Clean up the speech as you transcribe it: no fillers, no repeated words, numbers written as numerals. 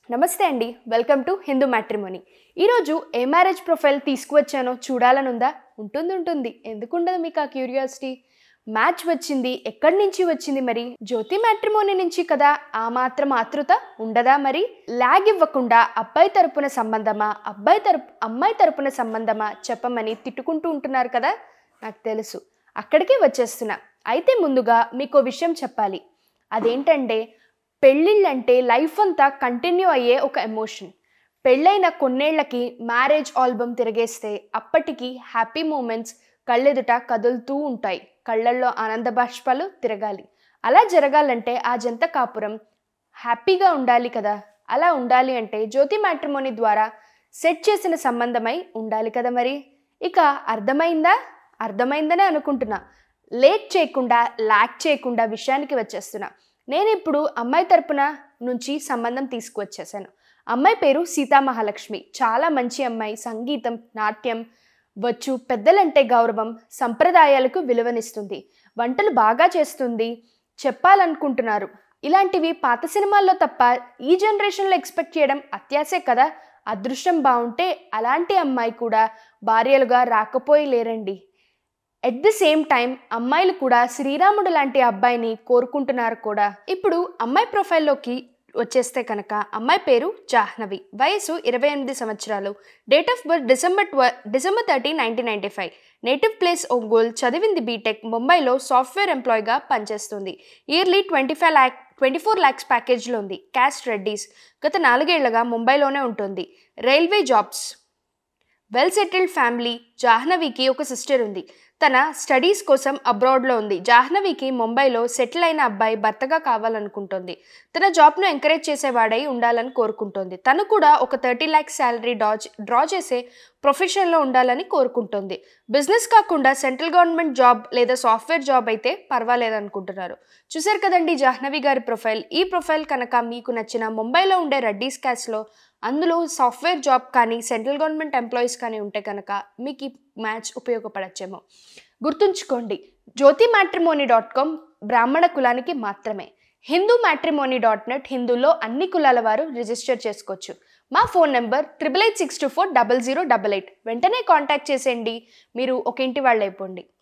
నమస్తే అండి, welcome to Hindu matrimony. ఈరోజు ఏ మ్యారేజ్ ప్రొఫైల్ తీసుకువచ్చానో చూడాలనుందా? ఉంటుంది. ఎందుకు ఉండదు మీకు ఆ క్యూరియాసిటీ? మ్యాచ్ వచ్చింది, ఎక్కడి నుంచి వచ్చింది మరి? జ్యోతి మ్యాట్రిమోనీ నుంచి కదా. ఆ మాత్రం ఆతృత ఉండదా మరి? లాగ్ ఇవ్వకుండా అబ్బాయి తరపున సంబంధమా, అమ్మాయి తరపున సంబంధమా చెప్పమని తిట్టుకుంటూ ఉంటున్నారు కదా. నాకు తెలుసు, అక్కడికే వచ్చేస్తున్నా. అయితే ముందుగా మీకు విషయం చెప్పాలి. అదేంటంటే, పెళ్ళిళ్ళంటే లైఫ్ అంతా కంటిన్యూ అయ్యే ఒక ఎమోషన్. పెళ్ళైన కొన్నేళ్లకి మ్యారేజ్ ఆల్బమ్ తిరిగేస్తే అప్పటికి హ్యాపీ మూమెంట్స్ కళ్ళెదుట కదులుతూ ఉంటాయి. కళ్ళల్లో ఆనంద బాష్పాలు తిరగాలి. అలా జరగాలంటే ఆ జంట కాపురం హ్యాపీగా ఉండాలి కదా. అలా ఉండాలి అంటే జ్యోతి మ్యాట్రిమోనీ ద్వారా సెట్ చేసిన సంబంధమై ఉండాలి కదా మరి. ఇక అర్థమైందనే అనుకుంటున్నా. లేట్ చేయకుండా, లాక్ చేయకుండా విషయానికి వచ్చేస్తున్నా. నేను ఇప్పుడు అమ్మాయి తరపున నుంచి సంబంధం తీసుకువచ్చేసాను. అమ్మాయి పేరు సీతామహాలక్ష్మి. చాలా మంచి అమ్మాయి. సంగీతం, నాట్యం వచ్చు, పెద్దలంటే గౌరవం, సంప్రదాయాలకు విలువనిస్తుంది, వంటలు బాగా చేస్తుంది. చెప్పాలనుకుంటున్నారు. ఇలాంటివి పాత సినిమాల్లో తప్ప ఈ జనరేషన్లో ఎక్స్పెక్ట్ చేయడం అత్యాశే కదా. అదృష్టం బాగుంటే అలాంటి అమ్మాయి కూడా భార్యలుగా రాకపోయి లేరండి. ఎట్ ది సేమ్ టైం అమ్మాయిలు కూడా శ్రీరాముడు లాంటి అబ్బాయిని కోరుకుంటున్నారు కూడా. ఇప్పుడు అమ్మాయి ప్రొఫైల్లోకి వచ్చేస్తే కనుక, అమ్మాయి పేరు జాహ్నవి. వయసు 28 సంవత్సరాలు. Date of birth December 30, 1995. Native place Ongole. చదివింది బీటెక్. ముంబైలో సాఫ్ట్వేర్ ఎంప్లాయ్గా పనిచేస్తుంది. ఇయర్లీ 24 lakhs ప్యాకేజ్లో ఉంది. క్యాస్ట్ రెడ్డీస్. గత 4 ఏళ్లుగా ముంబైలోనే ఉంటుంది. Railway jobs. Well settled family. జాహ్నవికి ఒక సిస్టర్ ఉంది. తన స్టడీస్ కోసం అబ్రాడ్లో ఉంది. జాహ్నవికి ముంబైలో సెటిల్ అయిన అబ్బాయి భర్తగా కావాలనుకుంటుంది. తన జాబ్ను ఎంకరేజ్ చేసేవాడై ఉండాలని కోరుకుంటుంది. తను కూడా ఒక 30 lakhs శాలరీ డ్రా చేసే ప్రొఫెషన్లో ఉండాలని కోరుకుంటుంది. బిజినెస్ కాకుండా సెంట్రల్ గవర్నమెంట్ జాబ్ లేదా సాఫ్ట్వేర్ జాబ్ అయితే పర్వాలేదనుకుంటున్నారు. చూశారు కదండి జాహ్నవి గారి ప్రొఫైల్. ఈ ప్రొఫైల్ కనుక మీకు నచ్చిన, ముంబైలో ఉండే రెడ్డీస్ క్యాస్ట్లో, అందులో సాఫ్ట్వేర్ జాబ్ కానీ సెంట్రల్ గవర్నమెంట్ ఎంప్లాయీస్ కానీ ఉంటే కనుక మీకు ఈ మ్యాచ్ ఉపయోగపడచ్చేమో. గుర్తుంచుకోండి, jyotimatrimony.com బ్రాహ్మణ కులానికి మాత్రమే. hindumatrimony.net హిందూలో అన్ని కులాల వారు రిజిస్టర్ చేసుకోవచ్చు. మా ఫోన్ నెంబర్ 8886240088. వెంటనే కాంటాక్ట్ చేసేయండి. మీరు ఒక ఇంటి వాళ్ళు అయిపోండి.